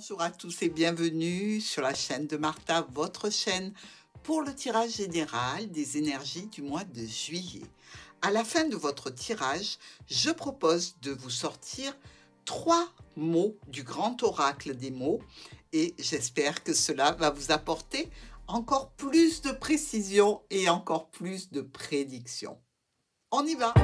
Bonjour à tous et bienvenue sur la chaîne de Martha, votre chaîne pour le tirage général des énergies du mois de juillet. À la fin de votre tirage, je propose de vous sortir 3 mots du grand oracle des mots et j'espère que cela va vous apporter encore plus de précision et encore plus de prédiction. On y va!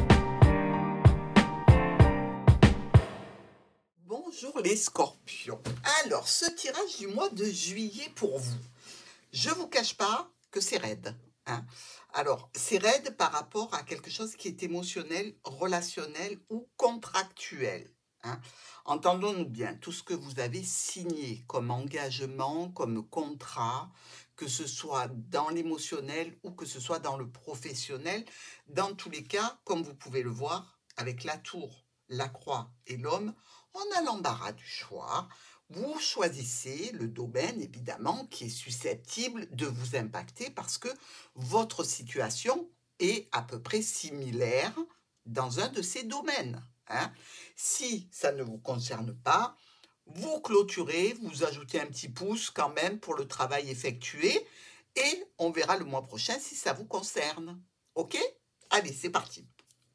Bonjour les scorpions. Alors, ce tirage du mois de juillet pour vous, je ne vous cache pas que c'est raide. Hein. Alors, c'est raide par rapport à quelque chose qui est émotionnel, relationnel ou contractuel. Hein. Entendons-nous bien, tout ce que vous avez signé comme engagement, comme contrat, que ce soit dans l'émotionnel ou que ce soit dans le professionnel, dans tous les cas, comme vous pouvez le voir, avec la tour, la croix et l'homme, on a l'embarras du choix. Vous choisissez le domaine, évidemment, qui est susceptible de vous impacter parce que votre situation est à peu près similaire dans un de ces domaines. Hein. Si ça ne vous concerne pas, vous clôturez, vous ajoutez un petit pouce quand même pour le travail effectué et on verra le mois prochain si ça vous concerne. Ok? Allez, c'est parti.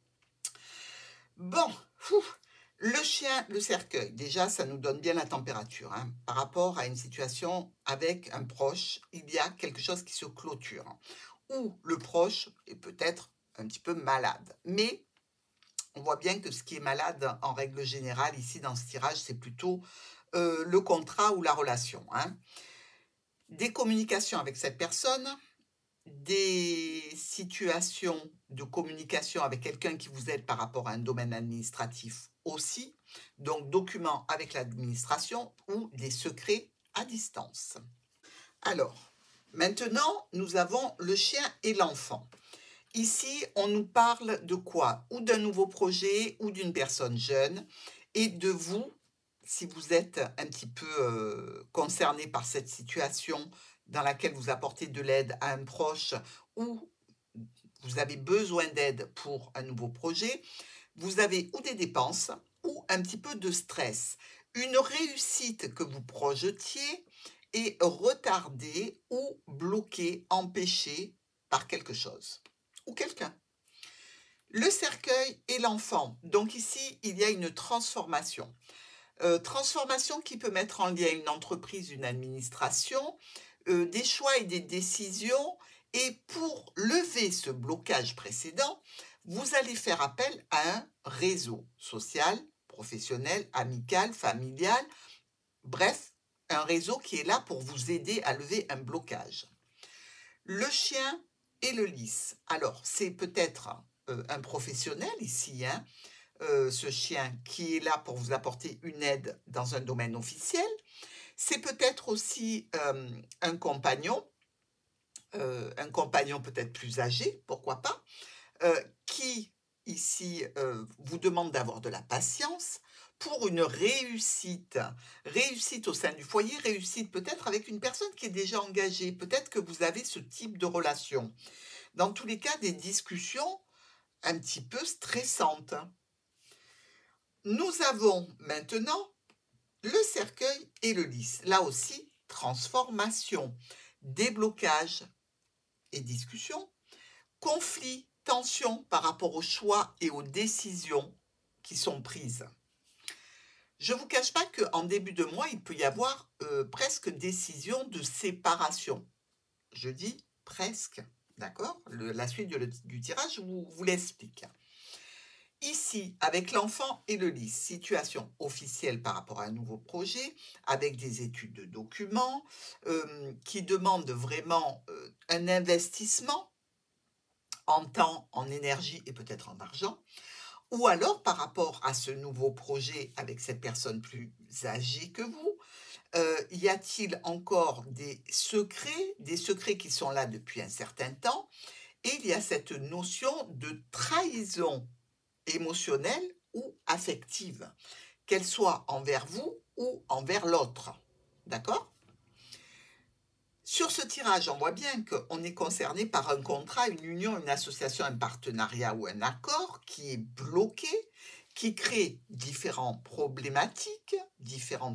Bon, le chien, le cercueil, déjà, ça nous donne bien la température. Hein. Par rapport à une situation avec un proche, il y a quelque chose qui se clôture. Ou le proche est peut-être un petit peu malade. Mais on voit bien que ce qui est malade, en règle générale, ici dans ce tirage, c'est plutôt le contrat ou la relation. Hein. Des communications avec cette personne, des situations de communication avec quelqu'un qui vous aide par rapport à un domaine administratif aussi, donc documents avec l'administration ou des secrets à distance. Alors, maintenant, nous avons le chien et l'enfant. Ici, on nous parle de quoi? Ou d'un nouveau projet ou d'une personne jeune et de vous, si vous êtes un petit peu concerné par cette situation dans laquelle vous apportez de l'aide à un proche ou vous avez besoin d'aide pour un nouveau projet, vous avez ou des dépenses ou un petit peu de stress. Une réussite que vous projetiez est retardée ou bloquée, empêchée par quelque chose ou quelqu'un. Le cercueil et l'enfant. Donc ici, il y a une transformation. Transformation qui peut mettre en lien une entreprise, une administration, des choix et des décisions. Et pour lever ce blocage précédent, vous allez faire appel à un réseau social, professionnel, amical, familial, bref, un réseau qui est là pour vous aider à lever un blocage. Le chien et le lys. Alors, c'est peut-être un professionnel ici, hein, ce chien qui est là pour vous apporter une aide dans un domaine officiel. C'est peut-être aussi un compagnon peut-être plus âgé, pourquoi pas, qui ici vous demande d'avoir de la patience pour une réussite au sein du foyer, réussite peut-être avec une personne qui est déjà engagée, peut-être que vous avez ce type de relation. Dans tous les cas, des discussions un petit peu stressantes. Nous avons maintenant le cercueil et le lys. Là aussi, transformation, déblocage et discussion, conflit, tension par rapport aux choix et aux décisions qui sont prises. Je ne vous cache pas qu'en début de mois, il peut y avoir presque décision de séparation. Je dis presque, d'accord? La suite du tirage vous l'explique. Ici, avec l'enfant et le lys, situation officielle par rapport à un nouveau projet, avec des études de documents qui demandent vraiment un investissement en temps, en énergie et peut-être en argent. Ou alors, par rapport à ce nouveau projet avec cette personne plus âgée que vous, y a-t-il encore des secrets qui sont là depuis un certain temps? Et il y a cette notion de trahison émotionnelle ou affective, qu'elle soit envers vous ou envers l'autre. D'accord? Sur ce tirage, on voit bien qu'on est concerné par un contrat, une union, une association, un partenariat ou un accord qui est bloqué, qui crée différentes problématiques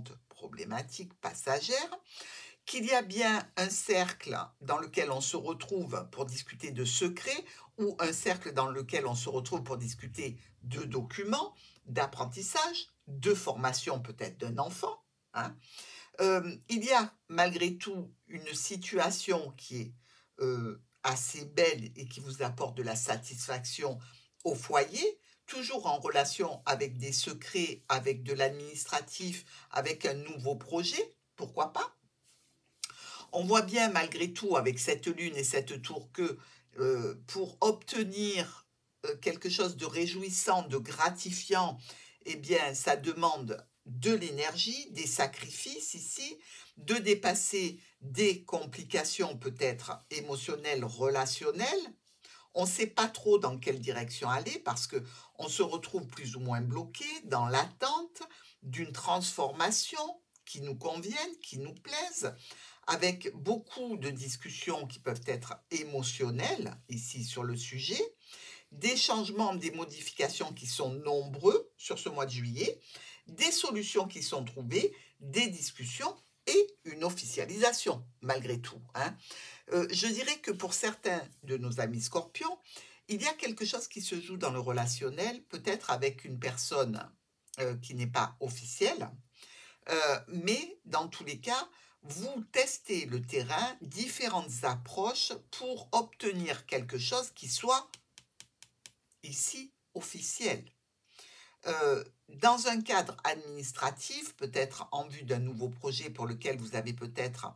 problématique passagère, qu'il y a bien un cercle dans lequel on se retrouve pour discuter de secrets ou un cercle dans lequel on se retrouve pour discuter de documents, d'apprentissage, de formation peut-être d'un enfant, hein. Il y a malgré tout une situation qui est assez belle et qui vous apporte de la satisfaction au foyer, toujours en relation avec des secrets, avec de l'administratif, avec un nouveau projet, pourquoi pas. On voit bien malgré tout avec cette lune et cette tour que pour obtenir quelque chose de réjouissant, de gratifiant, eh bien ça demande de l'énergie, des sacrifices ici, de dépasser des complications peut-être émotionnelles, relationnelles. On ne sait pas trop dans quelle direction aller parce que on se retrouve plus ou moins bloqué dans l'attente d'une transformation qui nous convienne, qui nous plaise, avec beaucoup de discussions qui peuvent être émotionnelles ici sur le sujet, des changements, des modifications qui sont nombreux sur ce mois de juillet, des solutions qui sont trouvées, des discussions et une officialisation malgré tout, hein. Je dirais que pour certains de nos amis scorpions, il y a quelque chose qui se joue dans le relationnel, peut-être avec une personne qui n'est pas officielle, mais dans tous les cas, vous testez le terrain, différentes approches pour obtenir quelque chose qui soit ici officiel. Dans un cadre administratif, peut-être en vue d'un nouveau projet pour lequel vous avez peut-être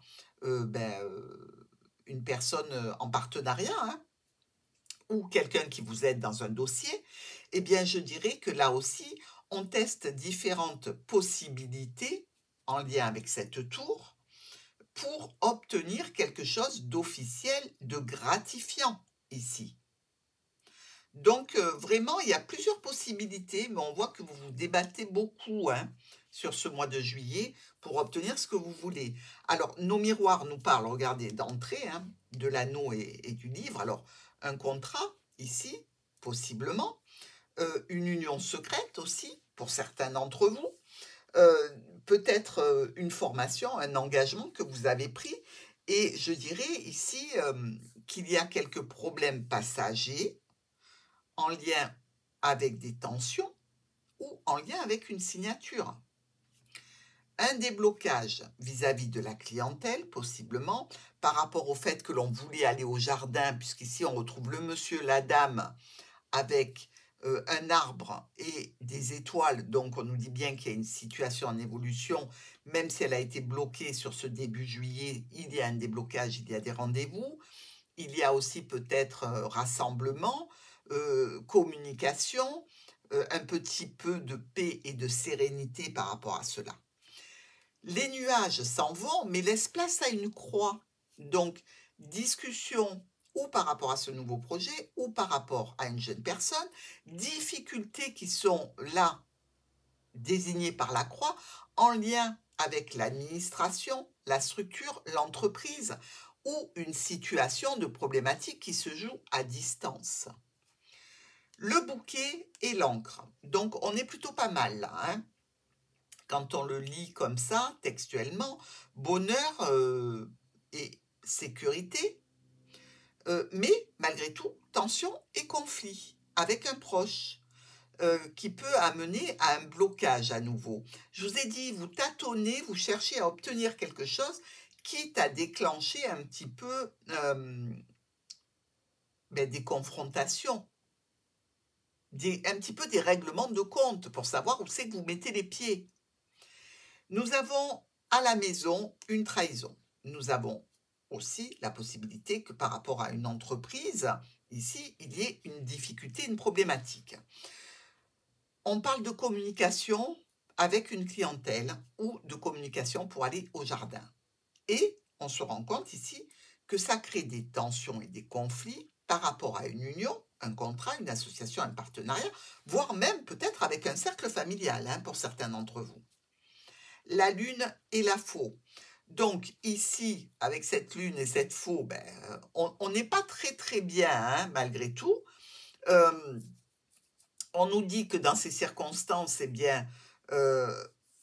une personne en partenariat, hein, ou quelqu'un qui vous aide dans un dossier, eh bien je dirais que là aussi, on teste différentes possibilités en lien avec cette tour pour obtenir quelque chose d'officiel, de gratifiant ici. Donc vraiment, il y a plusieurs possibilités, mais on voit que vous vous débattez beaucoup, hein, sur ce mois de juillet pour obtenir ce que vous voulez. Alors, nos miroirs nous parlent, regardez, d'entrée, hein, de l'anneau et du livre. Alors, un contrat, ici, possiblement, une union secrète aussi, pour certains d'entre vous, euh, peut-être une formation, un engagement que vous avez pris. Et je dirais ici qu'il y a quelques problèmes passagers en lien avec des tensions ou en lien avec une signature. Un déblocage vis-à-vis de la clientèle, possiblement, par rapport au fait que l'on voulait aller au jardin, puisqu'ici on retrouve le monsieur, la dame, avec un arbre et des étoiles, donc on nous dit bien qu'il y a une situation en évolution, même si elle a été bloquée sur ce début juillet, il y a un déblocage, il y a des rendez-vous, il y a aussi peut-être rassemblement, communication, un petit peu de paix et de sérénité par rapport à cela. Les nuages s'en vont, mais laissent place à une croix. Donc, discussion ou par rapport à ce nouveau projet, ou par rapport à une jeune personne, difficultés qui sont là, désignées par la croix, en lien avec l'administration, la structure, l'entreprise, ou une situation de problématique qui se joue à distance. Le bouquet et l'encre. Donc, on est plutôt pas mal là, hein. Quand on le lit comme ça, textuellement, bonheur et sécurité, mais malgré tout, tension et conflit avec un proche qui peut amener à un blocage à nouveau. Je vous ai dit, vous tâtonnez, vous cherchez à obtenir quelque chose, quitte à déclencher un petit peu des confrontations, un petit peu des règlements de compte pour savoir où c'est que vous mettez les pieds. Nous avons à la maison une trahison. Nous avons aussi la possibilité que par rapport à une entreprise, ici, il y ait une difficulté, une problématique. On parle de communication avec une clientèle ou de communication pour aller au jardin. Et on se rend compte ici que ça crée des tensions et des conflits par rapport à une union, un contrat, une association, un partenariat, voire même peut-être avec un cercle familial, hein, pour certains d'entre vous. La lune et la faux. Donc ici, avec cette lune et cette faux, on n'est pas très bien, hein, malgré tout. On nous dit que dans ces circonstances, eh bien,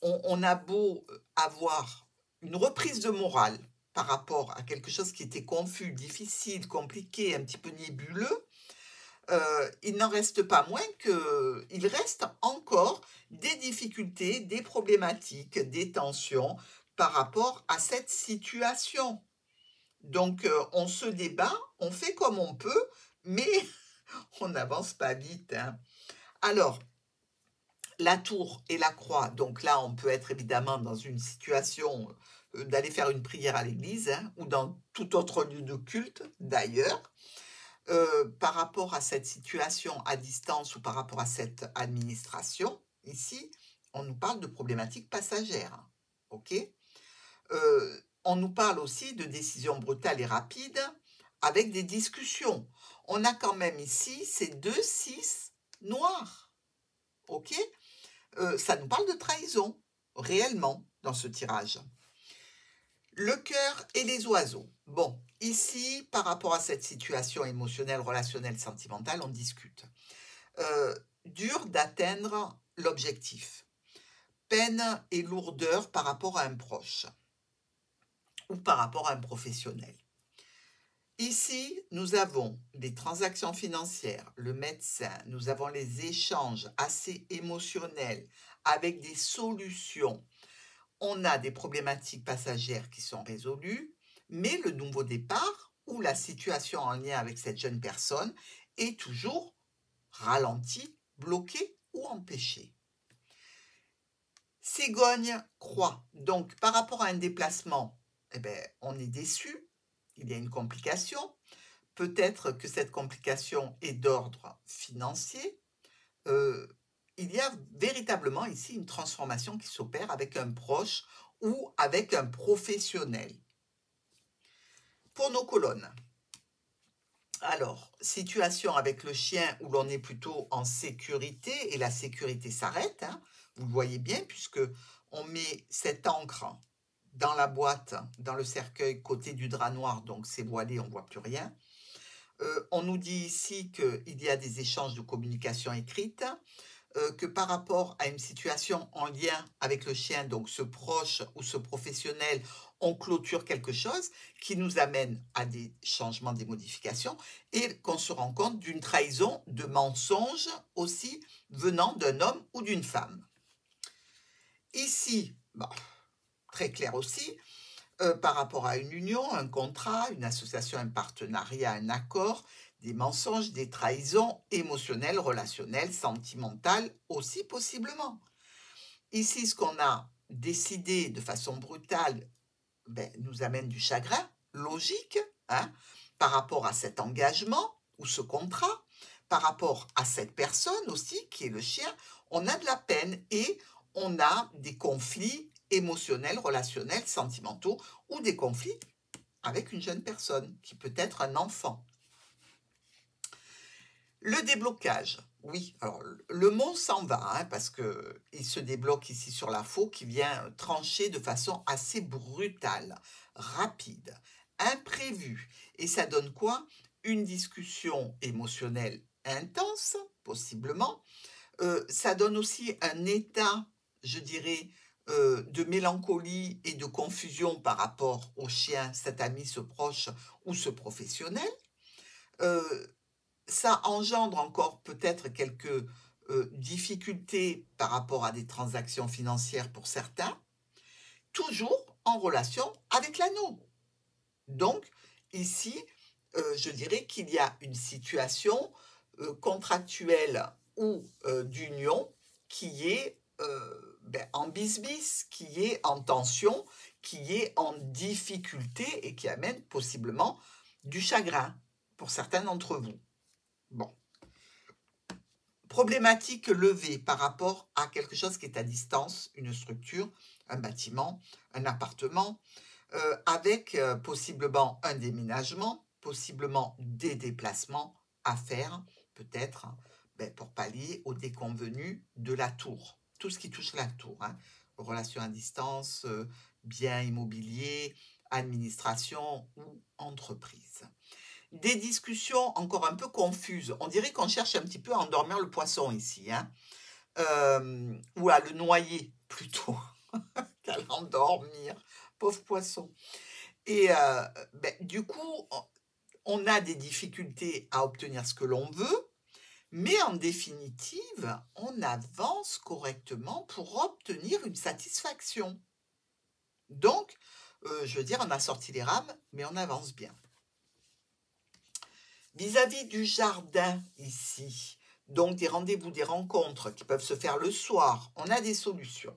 on a beau avoir une reprise de morale par rapport à quelque chose qui était confus, difficile, compliqué, un petit peu nébuleux, il n'en reste pas moins qu'il reste encore des difficultés, des problématiques, des tensions par rapport à cette situation. Donc, on se débat, on fait comme on peut, mais on n'avance pas vite, hein. Alors, la tour et la croix, donc là, on peut être évidemment dans une situation d'aller faire une prière à l'église, hein, ou dans tout autre lieu de culte, d'ailleurs. Par rapport à cette situation à distance ou par rapport à cette administration, ici, on nous parle de problématiques passagères, OK? On nous parle aussi de décisions brutales et rapides avec des discussions. On a quand même ici ces 2 6 noirs, OK? Ça nous parle de trahison, réellement, dans ce tirage. Le cœur et les oiseaux. Bon, ici, par rapport à cette situation émotionnelle, relationnelle, sentimentale, on discute. Dur d'atteindre l'objectif. Peine et lourdeur par rapport à un proche ou par rapport à un professionnel. Ici, nous avons les transactions financières, le médecin, nous avons les échanges assez émotionnels avec des solutions. On a des problématiques passagères qui sont résolues, mais le nouveau départ ou la situation en lien avec cette jeune personne est toujours ralenti, bloqué ou empêché. Cigogne croix. Donc, par rapport à un déplacement, eh ben, on est déçu, il y a une complication. Peut-être que cette complication est d'ordre financier. Il y a véritablement ici une transformation qui s'opère avec un proche ou avec un professionnel. Pour nos colonnes, alors, situation avec le chien où l'on est plutôt en sécurité et la sécurité s'arrête, hein, vous le voyez bien puisque on met cette encre dans la boîte, dans le cercueil côté du drap noir, donc c'est voilé, on ne voit plus rien. On nous dit ici qu'il y a des échanges de communication écrite, que par rapport à une situation en lien avec le chien, donc ce proche ou ce professionnel, on clôture quelque chose qui nous amène à des changements, des modifications, et qu'on se rend compte d'une trahison, de mensonges aussi venant d'un homme ou d'une femme. Ici, bon, très clair aussi, par rapport à une union, un contrat, une association, un partenariat, un accord, des mensonges, des trahisons émotionnelles, relationnelles, sentimentales aussi possiblement. Ici, ce qu'on a décidé de façon brutale nous amène du chagrin, logique, hein, par rapport à cet engagement ou ce contrat, par rapport à cette personne aussi, qui est le chien, on a de la peine et on a des conflits émotionnels, relationnels, sentimentaux ou des conflits avec une jeune personne qui peut être un enfant. Le déblocage, oui, alors le mot s'en va, hein, parce qu'il se débloque ici sur la faux qui vient trancher de façon assez brutale, rapide, imprévue. Et ça donne quoi? Une discussion émotionnelle intense, possiblement. Ça donne aussi un état, je dirais, de mélancolie et de confusion par rapport au chien, cet ami, ce proche ou ce professionnel. Ça engendre encore peut-être quelques difficultés par rapport à des transactions financières pour certains, toujours en relation avec l'anneau. Donc, ici, je dirais qu'il y a une situation contractuelle ou d'union qui est en bisbis, qui est en tension, qui est en difficulté et qui amène possiblement du chagrin pour certains d'entre vous. Bon. Problématique levée par rapport à quelque chose qui est à distance, une structure, un bâtiment, un appartement, avec possiblement un déménagement, possiblement des déplacements à faire, peut-être pour pallier aux déconvenus de la tour. Tout ce qui touche la tour, hein. Relations à distance, biens immobiliers, administration ou entreprise. Des discussions encore un peu confuses. On dirait qu'on cherche un petit peu à endormir le poisson ici, hein, ou à le noyer plutôt. qu'à l'endormir, pauvre poisson. Et du coup, on a des difficultés à obtenir ce que l'on veut, mais en définitive, on avance correctement pour obtenir une satisfaction. Donc, je veux dire, on a sorti les rames, mais on avance bien. Vis-à-vis du jardin ici, donc des rendez-vous, des rencontres qui peuvent se faire le soir, on a des solutions.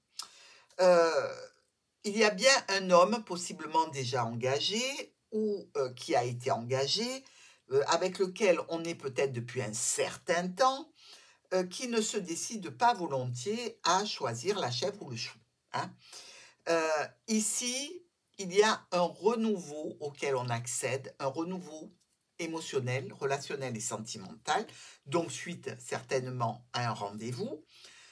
Il y a bien un homme possiblement déjà engagé ou qui a été engagé, avec lequel on est peut-être depuis un certain temps, qui ne se décide pas volontiers à choisir la chèvre ou le chou, hein. Ici, il y a un renouveau auquel on accède, un renouveau émotionnel, relationnel et sentimental, donc suite certainement à un rendez-vous.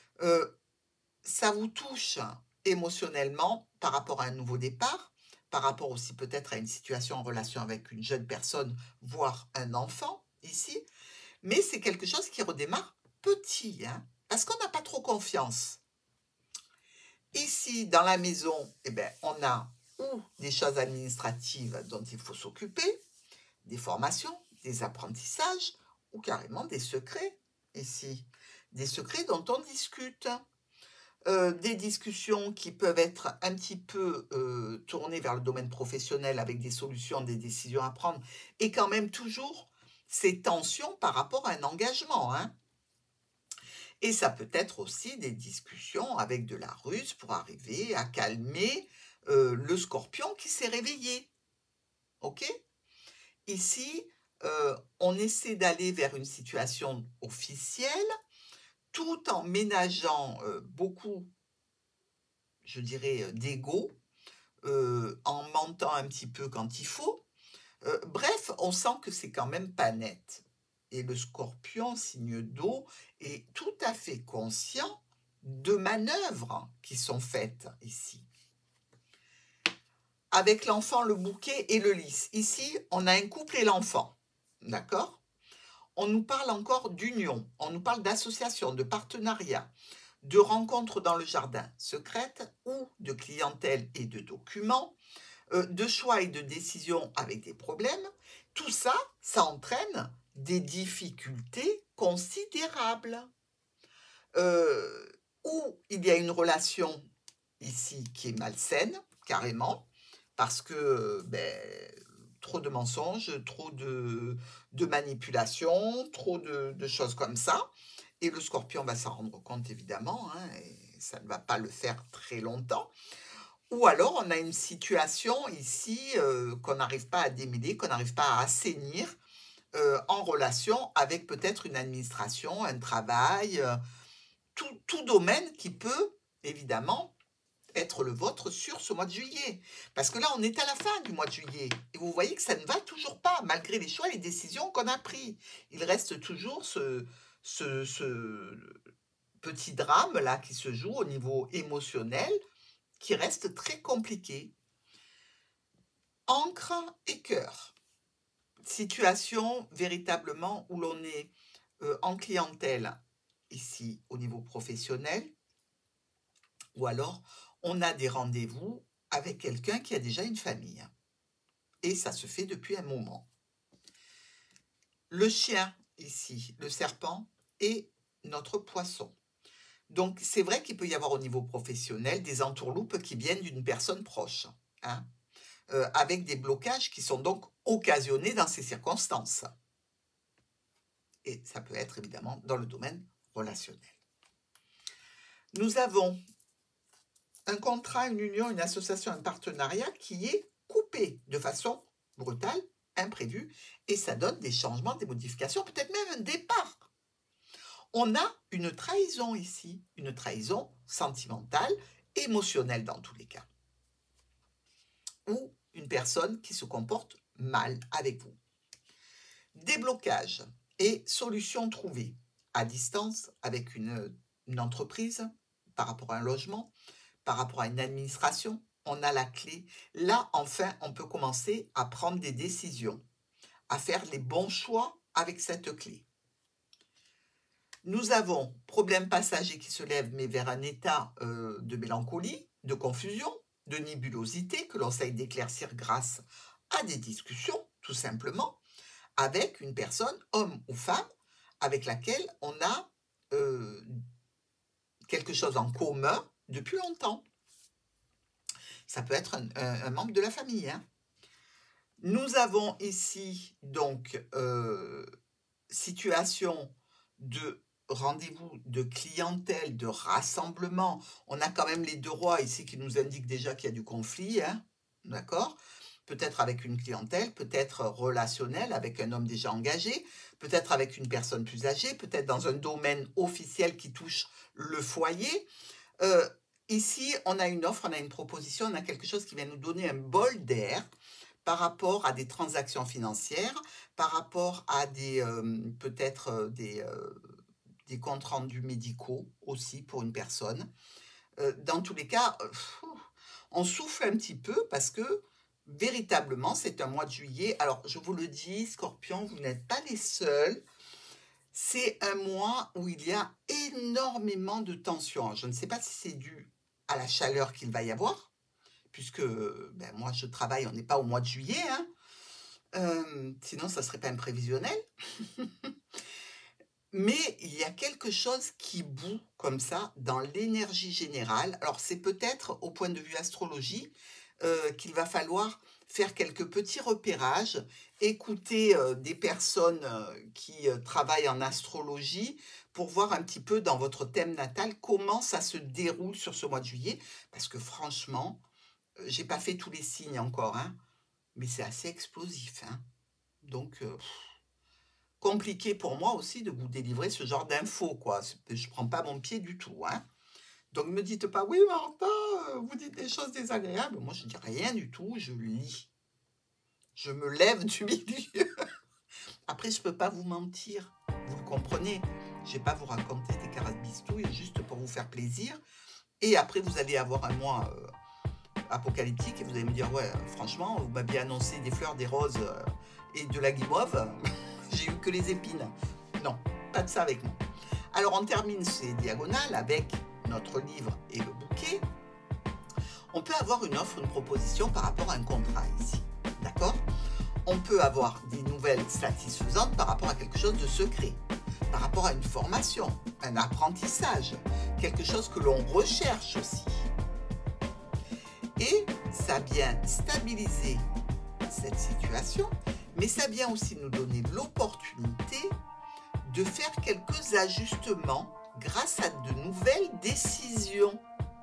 Ça vous touche émotionnellement par rapport à un nouveau départ, par rapport aussi peut-être à une situation en relation avec une jeune personne, voire un enfant ici, mais c'est quelque chose qui redémarre petit, hein, parce qu'on n'a pas trop confiance. Ici, dans la maison, eh ben, on a ou des choses administratives dont il faut s'occuper, des formations, des apprentissages, ou carrément des secrets, ici. Des secrets dont on discute. Des discussions qui peuvent être un petit peu tournées vers le domaine professionnel avec des solutions, des décisions à prendre, et quand même toujours ces tensions par rapport à un engagement, hein. Et ça peut être aussi des discussions avec de la ruse pour arriver à calmer le scorpion qui s'est réveillé. OK? Ici, on essaie d'aller vers une situation officielle tout en ménageant beaucoup, je dirais, d'ego, en mentant un petit peu quand il faut. Bref, on sent que c'est quand même pas net. Et le scorpion, signe d'eau, est tout à fait conscient de manœuvres qui sont faites ici. Avec l'enfant, le bouquet et le lys. Ici, on a un couple et l'enfant. D'accord? On nous parle encore d'union, on nous parle d'association, de partenariat, de rencontres dans le jardin secrètes ou de clientèle et de documents, de choix et de décisions avec des problèmes. Tout ça, ça entraîne des difficultés considérables. Ou il y a une relation ici qui est malsaine, carrément, parce que trop de mensonges, trop de manipulations, trop de choses comme ça. Et le scorpion va s'en rendre compte, évidemment, hein, et ça ne va pas le faire très longtemps. Ou alors, on a une situation ici qu'on n'arrive pas à démêler, qu'on n'arrive pas à assainir en relation avec peut-être une administration, un travail, tout domaine qui peut, évidemment, être le vôtre sur ce mois de juillet. Parce que là, on est à la fin du mois de juillet. Et vous voyez que ça ne va toujours pas, malgré les choix et les décisions qu'on a pris. Il reste toujours ce petit drame-là qui se joue au niveau émotionnel, qui reste très compliqué. Encre et cœur. Situation véritablement où l'on est en clientèle, ici au niveau professionnel, ou alors on a des rendez-vous avec quelqu'un qui a déjà une famille. Et ça se fait depuis un moment. Le chien, ici, le serpent, et notre poisson. Donc, c'est vrai qu'il peut y avoir au niveau professionnel des entourloupes qui viennent d'une personne proche, hein, avec des blocages qui sont donc occasionnés dans ces circonstances. Et ça peut être évidemment dans le domaine relationnel. Nous avons un contrat, une union, une association, un partenariat qui est coupé de façon brutale, imprévue, et ça donne des changements, des modifications, peut-être même un départ. On a une trahison ici, une trahison sentimentale, émotionnelle dans tous les cas, ou une personne qui se comporte mal avec vous. Déblocage et solutions trouvées à distance avec une entreprise, par rapport à un logement, par rapport à une administration, on a la clé. Là, enfin, on peut commencer à prendre des décisions, à faire les bons choix avec cette clé. Nous avons problème passager qui se lève, mais vers un état de mélancolie, de confusion, de nébulosité que l'on essaye d'éclaircir grâce à des discussions, tout simplement, avec une personne, homme ou femme, avec laquelle on a quelque chose en commun depuis longtemps. Ça peut être un membre de la famille, hein. Nous avons ici donc situation de rendez-vous de clientèle, de rassemblement. On a quand même les 2 rois ici qui nous indiquent déjà qu'il y a du conflit, hein, d'accord? Peut-être avec une clientèle, peut-être relationnelle avec un homme déjà engagé, peut-être avec une personne plus âgée, peut-être dans un domaine officiel qui touche le foyer. Ici, on a une offre, on a une proposition, on a quelque chose qui vient nous donner un bol d'air par rapport à des transactions financières, par rapport à des peut-être des comptes rendus médicaux aussi pour une personne. Dans tous les cas, on souffle un petit peu parce que véritablement, c'est un mois de juillet. Alors, je vous le dis, Scorpion, vous n'êtes pas les seuls. C'est un mois où il y a énormément de tensions. Je ne sais pas si c'est dû à la chaleur qu'il va y avoir, puisque ben, moi je travaille, on n'est pas au mois de juillet, hein. Sinon ça ne serait pas un prévisionnel. Mais il y a quelque chose qui bout comme ça dans l'énergie générale. Alors c'est peut-être au point de vue astrologie qu'il va falloir faire quelques petits repérages, écouter des personnes qui travaillent en astrologie pour voir un petit peu dans votre thème natal comment ça se déroule sur ce mois de juillet. Parce que franchement, j'ai pas fait tous les signes encore, hein, mais c'est assez explosif, hein. Donc, compliqué pour moi aussi de vous délivrer ce genre d'infos, quoi. Je prends pas mon pied du tout, hein. Donc, ne me dites pas, oui, Martha, vous dites des choses désagréables. Moi, je dis rien du tout, je lis. Je me lève du milieu. Après, je peux pas vous mentir, vous le comprenez. Je vais pas vous raconter des carabistouilles juste pour vous faire plaisir. Et après, vous allez avoir un mois apocalyptique et vous allez me dire, ouais, franchement, vous m'aviez annoncé des fleurs, des roses et de la guimauve. J'ai eu que les épines. Non, pas de ça avec moi. Alors, on termine ces diagonales avec notre livre et le bouquet. On peut avoir une offre, une proposition par rapport à un contrat ici. D'accord? On peut avoir des nouvelles satisfaisantes par rapport à quelque chose de secret, par rapport à une formation, un apprentissage, quelque chose que l'on recherche aussi. Et ça vient stabiliser cette situation, mais ça vient aussi nous donner l'opportunité de faire quelques ajustements grâce à de nouvelles décisions.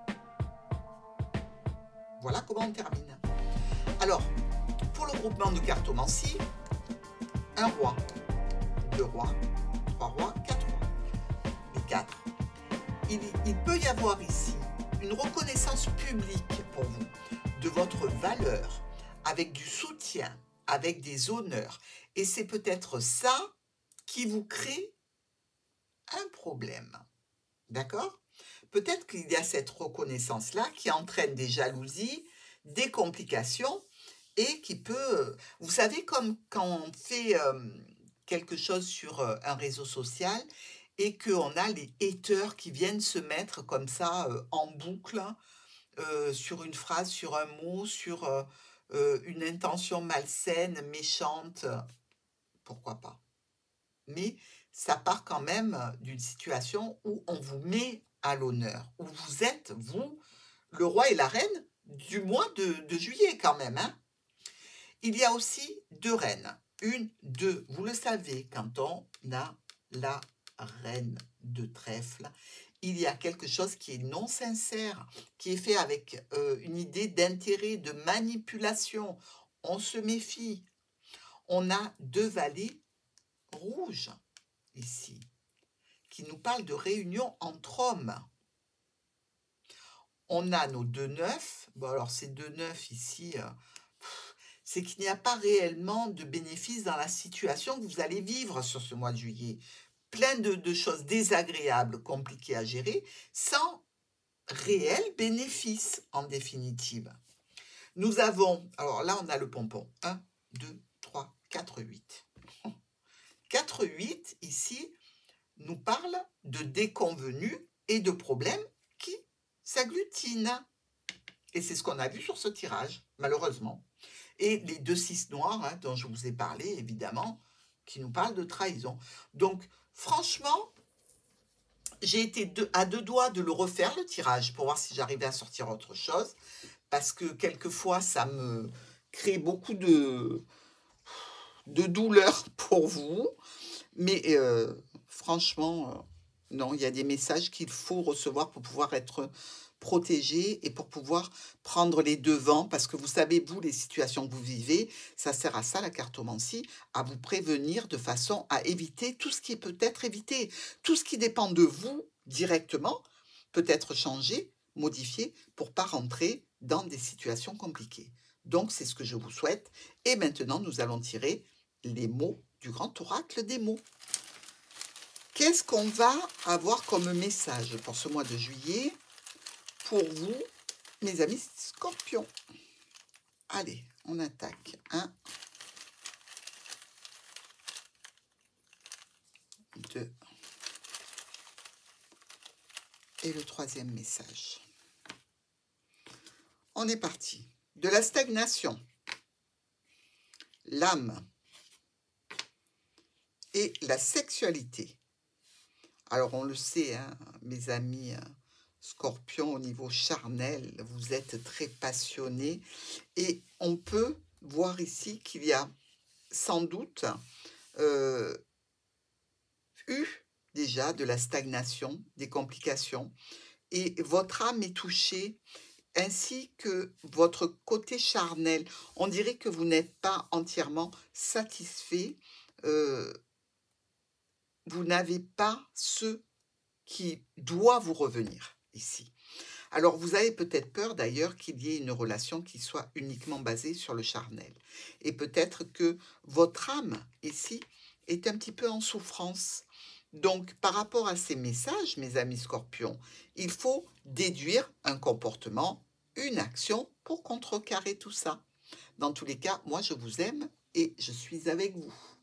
Voilà comment on termine. Alors, pour le groupement de cartomancie, un roi, 2 rois, 3 rois, 4 rois. Les 4. Il peut y avoir ici une reconnaissance publique pour vous de votre valeur, avec du soutien, avec des honneurs. Et c'est peut-être ça qui vous crée un problème. D'accord? Peut-être qu'il y a cette reconnaissance-là qui entraîne des jalousies, des complications et qui peut... Vous savez, comme quand on fait quelque chose sur un réseau social et qu'on a les haters qui viennent se mettre comme ça en boucle sur une phrase, sur un mot, sur une intention malsaine, méchante, pourquoi pas. Mais ça part quand même d'une situation où on vous met à l'honneur, où vous êtes, vous, le roi et la reine du mois de juillet quand même, hein. Il y a aussi 2 reines, 1, 2, vous le savez, quand on a la reine de trèfle, il y a quelque chose qui est non sincère, qui est fait avec une idée d'intérêt, de manipulation. On se méfie. On a 2 valets rouges ici, qui nous parlent de réunion entre hommes. On a nos 2 neufs. Bon, alors ces 2 neufs ici, c'est qu'il n'y a pas réellement de bénéfice dans la situation que vous allez vivre sur ce mois de juillet. Plein de choses désagréables, compliquées à gérer, sans réel bénéfice en définitive. Nous avons, alors là on a le pompon, 1, 2, 3, 4, 8. 4, 8 ici nous parle de déconvenus et de problèmes qui s'agglutinent. Et c'est ce qu'on a vu sur ce tirage, malheureusement. Et les 2 6 noirs, hein, dont je vous ai parlé, évidemment, qui nous parlent de trahison. Donc, franchement, j'ai été à 2 doigts de le refaire, le tirage, pour voir si j'arrivais à sortir autre chose. Parce que quelquefois, ça me crée beaucoup de douleur pour vous. Mais franchement, non, il y a des messages qu'il faut recevoir pour pouvoir être protégé et pour pouvoir prendre les devants, parce que vous savez, vous, les situations que vous vivez, ça sert à ça, la cartomancie, à vous prévenir de façon à éviter tout ce qui peut être évité. Tout ce qui dépend de vous directement peut être changé, modifié, pour pas rentrer dans des situations compliquées. Donc, c'est ce que je vous souhaite. Et maintenant, nous allons tirer les mots du grand oracle des mots. Qu'est-ce qu'on va avoir comme message pour ce mois de juillet pour vous, mes amis scorpions? Allez, on attaque. 1, 2. Et le 3e message. On est parti. De la stagnation, l'âme et la sexualité. Alors, on le sait, hein, mes amis scorpions, au niveau charnel, vous êtes très passionnés. Et on peut voir ici qu'il y a sans doute eu déjà de la stagnation, des complications. Et votre âme est touchée, ainsi que votre côté charnel. On dirait que vous n'êtes pas entièrement satisfait. Vous n'avez pas ce qui doit vous revenir ici. Alors, vous avez peut-être peur d'ailleurs qu'il y ait une relation qui soit uniquement basée sur le charnel. Et peut-être que votre âme ici est un petit peu en souffrance. Donc, par rapport à ces messages, mes amis scorpions, il faut déduire un comportement, une action pour contrecarrer tout ça. Dans tous les cas, moi, je vous aime et je suis avec vous.